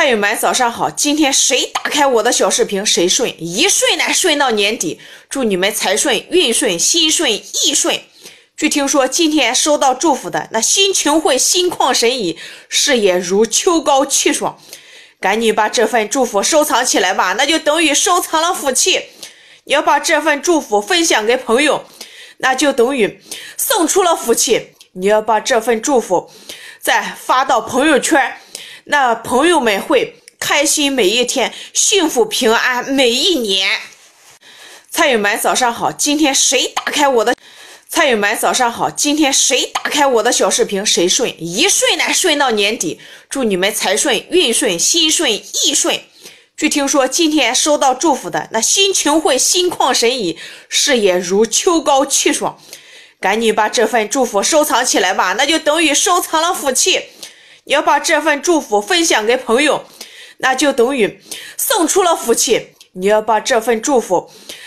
菜友们早上好，今天谁打开我的小视频谁顺，一顺呢顺到年底，祝你们财顺、运顺、心顺、意顺。据听说今天收到祝福的，那心情会心旷神怡，事业如秋高气爽。赶紧把这份祝福收藏起来吧，那就等于收藏了福气。你要把这份祝福分享给朋友，那就等于送出了福气。你要把这份祝福再发到朋友圈，那朋友们会开心每一天，幸福平安每一年。菜友们早上好，今天谁打开我的小视频谁顺，一顺呢顺到年底，祝你们财顺、运顺、心顺、意顺。据听说今天收到祝福的，那心情会心旷神怡，事业如秋高气爽。赶紧把这份祝福收藏起来吧，那就等于收藏了福气。你要把这份祝福分享给朋友，那就等于送出了福气。你要把这份祝福